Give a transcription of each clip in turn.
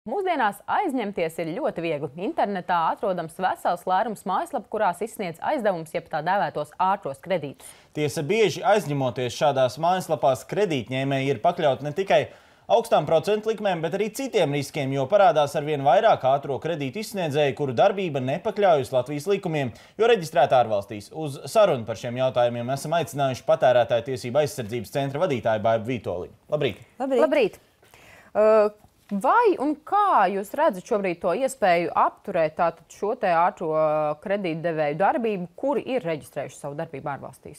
Mūsdienās aizņemties ir ļoti viegli. Internetā atrodams vesels lērums mājaslapu, kurās izsniedz aizdevumus, jeb tā dēvētos ātros kredītus. Tiesa, bieži aizņemoties šādās mājaslapās, kredītņēmēji ir pakļauti ne tikai augstām procentu likmēm, bet arī citiem riskiem, jo parādās arvien vairāk ātro kredītu izsniedzēju, kuru darbība nepakļaujas Latvijas likumiem, jo reģistrēta ārvalstīs. Uz sarunu par šiem jautājumiem esam aicinājuši Patērētāju tiesību aizsardzības centra vadītāju Baibu Vītoliņu. Labrīt! Labrīt! Vai un kā jūs redzat šobrīd to iespēju apturēt tātad šo te ātro kredītdevēju darbību, kuri ir reģistrējuši savu darbību ārvalstīs?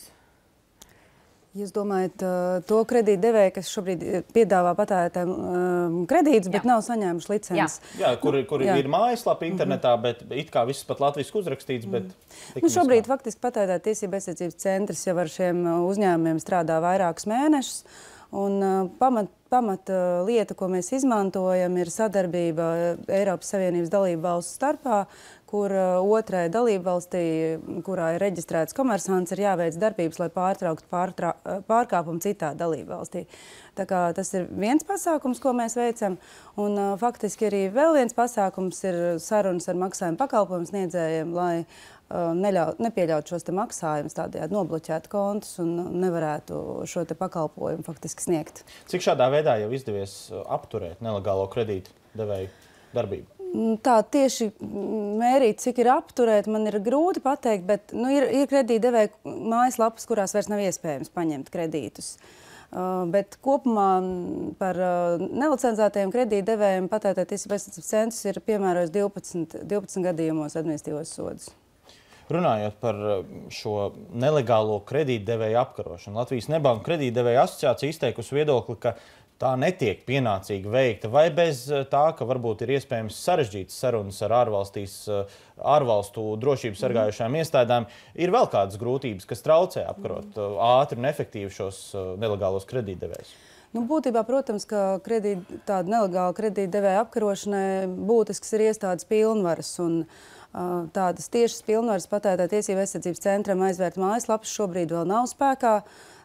Jūs domājat to kredītdevēju, kas šobrīd piedāvā patērētājiem kredītus, bet nav saņēmuši licences? Jā, kuri ir mājaslapa internetā, bet it kā viss pat latviski uzrakstīts, bet... Šobrīd faktiski Patērētāju tiesību aizsardzības centrs jau ar šiem uzņēmumiem strādā vairākus mēnešus. Un pamat lieta, ko mēs izmantojam, ir sadarbība Eiropas Savienības dalību valstu starpā, kur otrai dalību valstī, kurā ir reģistrēts komersants, ir jāveic darbības, lai pārtrauktu pārkāpumu citā dalību valstī. Tā kā tas ir viens pasākums, ko mēs veicam, un faktiski arī vēl viens pasākums ir sarunas ar maksājumu pakalpojumu sniedzējiem, lai nepieļaut šos te maksājumus, tādējādi nobloķēt kontus un nevarētu šo te pakalpojumu faktiski sniegt. Cik šādā veidā jau izdevies apturēt nelegālo kredītu devēju darbību? Tā tieši mērīt, cik ir apturēt, man ir grūti pateikt, bet ir kredītdevēju mājaslapas, kurās vairs nav iespējams paņemt kredītus. Bet kopumā par nelicencētajiem kredītdevējiem Patērētāju tiesību aizsardzības centrs ir piemērojis 12 gadījumos administratīvos sodus. Runājot par šo nelegālo kredītdevēju apkarošanu, Latvijas nebanku kredītdevēju asociācija izteikusi viedokli, ka tā netiek pienācīgi veikta, vai bez tā, ka varbūt ir iespējams sarežģītas sarunas ar ārvalstu drošības sargājušajām iestādēm, ir vēl kādas grūtības, kas traucē apkarot ātri un efektīvi šos nelegālos kredītdevējus? Būtībā, protams, ka tāda nelegāla kredītdevēja apkarošanai būtisks ir iestādes pilnvaras, un tādas tiešas pilnvaras Patērētāju tiesību aizsardzības centram aizvērt mājaslapas šobrīd vēl nav spēkā.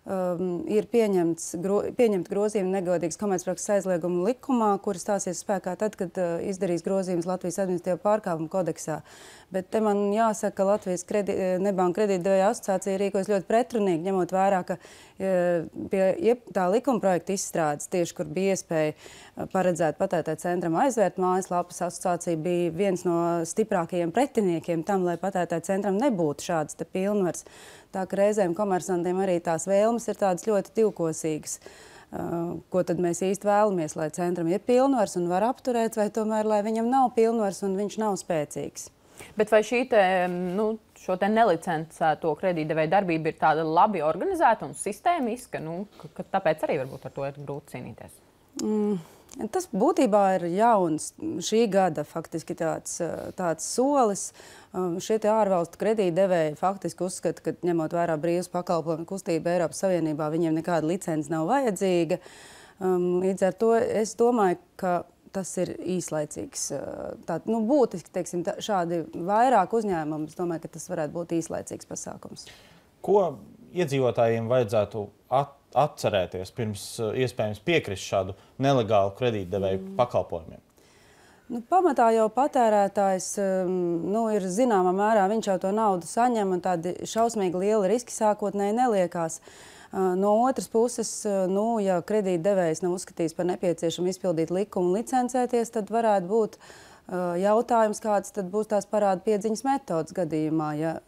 Ir pieņemti grozījumi negodīgas komercprakses aizlieguma likumā, kuri stāsies spēkā tad, kad izdarīs grozījumus Latvijas administratīvo pārkāpumu kodeksā. Bet te man jāsaka, ka Latvijas nebanku kredītdevēju asociācija rīkojas ļoti pretrunīgi, ņemot vērā, ka pie tā likuma projekta izstrādes, tieši kur bija iespēja paredzēt Patērētāju centram aizvērt mājaslapas, asociācija bija viens no stiprākajiem pretiniekiem tam, lai Patērētāju centram nebūtu šādas te pilnvaras. Tā ka reizēm komersantiem arī tās vēlmes ir tādas ļoti divkosīgas. Ko tad mēs īsti vēlamies, lai centram ir pilnvars un var apturēt, vai tomēr, lai viņam nav pilnvars un viņš nav spēcīgs? Bet vai šo te nelicencēto kredītdevēju darbība ir tāda labi organizēta un sistēmiska, ka tāpēc arī varbūt ar to ir grūti cīnīties? Tas būtībā ir jauns šī gada faktiski tāds solis. Šie ārvalstu kredītdevēji faktiski uzskata, ka ņemot vērā brīvas pakalpojumu kustību Eiropas Savienībā, viņiem nekāda licence nav vajadzīga. Līdz ar to es domāju, ka tas ir īslaicīgs. Būtiski, teiksim, šādi vairāk uzņēmumi, es domāju, ka tas varētu būt īslaicīgs pasākums. Ko iedzīvotājiem vajadzētu atcerēties pirms iespējams piekrist šādu nelegālu kredītdevēju pakalpojumiem? Pamatā jau patērētājs ir zināmā mērā, viņš jau to naudu saņem un tādi šausmīgi lieli riski sākotnēji neliekās. No otras puses, ja kredītdevējs nav uzskatījis par nepieciešamu izpildīt likumu un licencēties, tad varētu būt jautājums, kāds tad būs tās parāda piedziņas metodas gadījumā,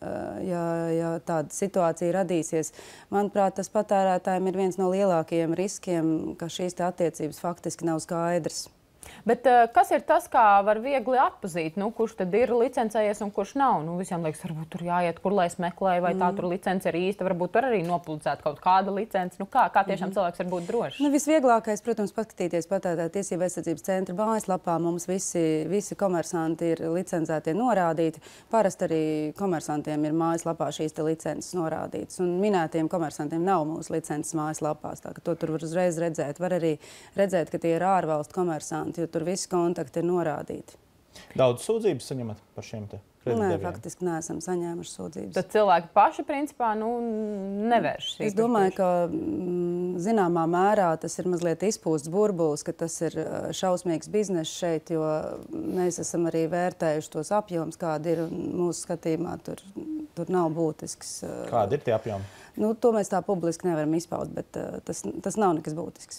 ja tāda situācija radīsies. Manuprāt, tas patērētājiem ir viens no lielākajiem riskiem, ka šīs attiecības faktiski nav skaidrs. Bet kas ir tas, kā var viegli atpazīt, kurš tad ir licencējies un kurš nav? Visiem liekas, varbūt tur jāiet, kur lai es meklēju, vai tā tur licence ir īsta, varbūt tur arī nopulcēt kaut kāda licence. Kā tiešām cilvēks var būt drošs? Visvieglākais, protams, paskatīties Patērētāju tiesību aizsardzības centra mājaslapā. Mums visi komersanti ir licencētie norādīti. Parasti arī komersantiem ir mājaslapā šīs te licences norādītas. Un minētiem komersantiem nav mūsu licences mājaslapās, tā ka to tur var uzreiz redzēt. Var arī redzēt, ka tie ir ārvalstu komersanti, jo tur visi kontakti ir norādīti. Daudz sūdzības saņemat par šiem te Nē, faktiski neesam saņēmuši sūdzības. Tad cilvēki paši, principā, nevēršas. Es domāju, ka zināmā mērā tas ir mazliet izpūsts burbulis, ka tas ir šausmīgs bizness šeit, jo mēs esam arī vērtējuši tos apjomus, kādi ir mūsu skatījumā. Tur nav būtisks. Kādi ir tie apjomi? To mēs tā publiski nevaram izpaust, bet tas nav nekas būtisks.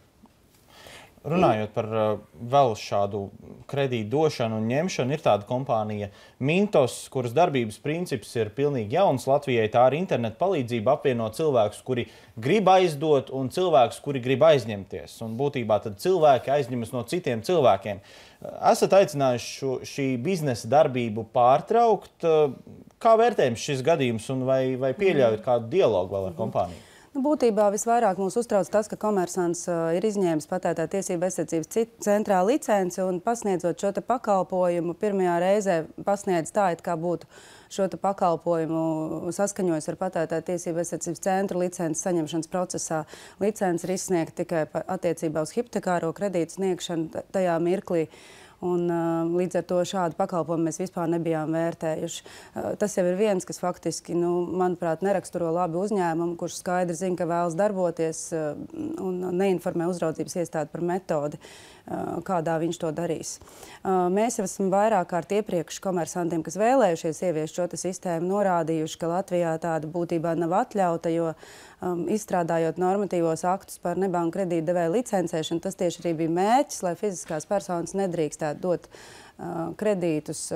Runājot par vēl šādu kredītu došanu un ņemšanu, ir tāda kompānija Mintos, kuras darbības princips ir pilnīgi jauns Latvijai. Tā ar internetu palīdzību apvieno cilvēkus, kuri grib aizdot, un cilvēkus, kuri grib aizņemties. Un būtībā tad cilvēki aizņemas no citiem cilvēkiem. Esat aicinājuši šī biznesa darbību pārtraukt. Kā vērtējums šis gadījums un vai pieļaujat kādu dialogu vēl ar kompāniju? Būtībā visvairāk mūs uztrauc tas, ka komersants ir izņēmis patērētāju tiesību aizsardzības centrā licenci un pasniedzot šo pakalpojumu, pirmajā reizē pasniedz tā, it kā būtu šo pakalpojumu saskaņojis ar patērētāju tiesību aizsardzības centru licences saņemšanas procesā. Licence ir izsniegta tikai attiecībā uz hipotekāro kredītu sniegšanu tajā mirklī. Un, līdz ar to šādu pakalpojumu mēs vispār nebijām vērtējuši. Tas jau ir viens, kas faktiski, manuprāt, neraksturo labi uzņēmumu, kurš skaidri zina, ka vēlas darboties un neinformē uzraudzības iestādi par metodi, kādā viņš to darīs. Mēs jau esam vairāk kārt iepriekš komersantiem, kas vēlējušies ieviest šo sistēmu, norādījuši, ka Latvijā tāda būtībā nav atļauta, jo izstrādājot normatīvos aktus par nebanku kredītdevēju licencēšanu, tas tieši arī bija mērķis, lai fiziskās personas nedrīkstētu dot kredītus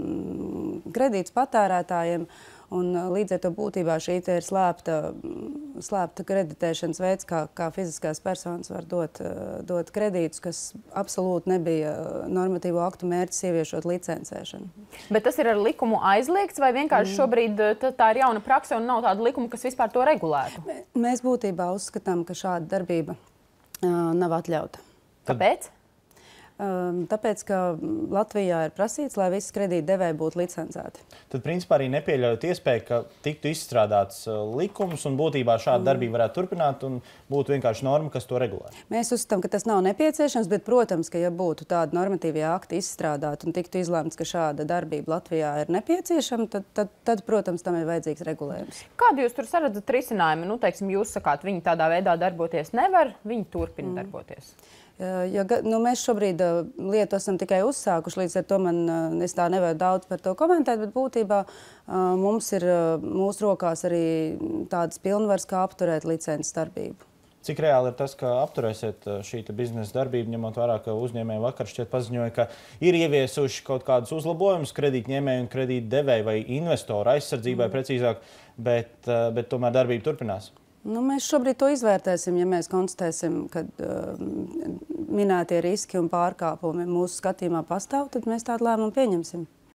patērētājiem. Un līdz ar to būtībā šī ir slēpta kreditēšanas veids, kā fiziskās personas var dot kredītus, kas absolūti nebija normatīvo aktu mērķis ieviešot licencēšanu. Bet tas ir ar likumu aizliegts vai vienkārši šobrīd tā ir jauna prakse un nav tāda likuma, kas vispār to regulētu? Mēs būtībā uzskatām, ka šāda darbība nav atļauta. Kāpēc? Tāpēc, ka Latvijā ir prasīts, lai visi kredītdevēji būtu licencēti. Tad, principā, arī nepieļaujat iespēju, ka tiktu izstrādāts likums un būtībā šāda darbība varētu turpināt un būtu vienkārši norma, kas to regulē. Mēs uzskatām, ka tas nav nepieciešams, bet, protams, ka ja būtu tāda normatīvie akti izstrādāti un tiktu izlemts, ka šāda darbība Latvijā ir nepieciešama, tad, protams, tam ir vajadzīgs regulējums. Kādu jūs tur saredzat risinājumu? Teiksim, jūs sakāt, viņi tādā veidā darboties nevar, viņi turpina darboties. Mēs šobrīd lietu esam tikai uzsākuši, līdz ar to es tā nevaru daudz par to komentēt, bet būtībā mums ir mūsu rokās arī tādas pilnvaras, kā apturēt licences darbību. Cik reāli ir tas, ka apturēsiet šī biznesa darbību, ņemot vērā, ka uzņēmēji vakar šķiet paziņoja, ka ir ieviesuši kaut kādus uzlabojumus kredītņēmēju un kredītdevēju vai investoru aizsardzībai precīzāk, bet tomēr darbība turpinās? Mēs šobrīd to izvērtēsim, ja mēs konstatēsim, ka minētie riski un pārkāpumi mūsu skatījumā pastāv, tad mēs tādu lēmumu pieņemsim.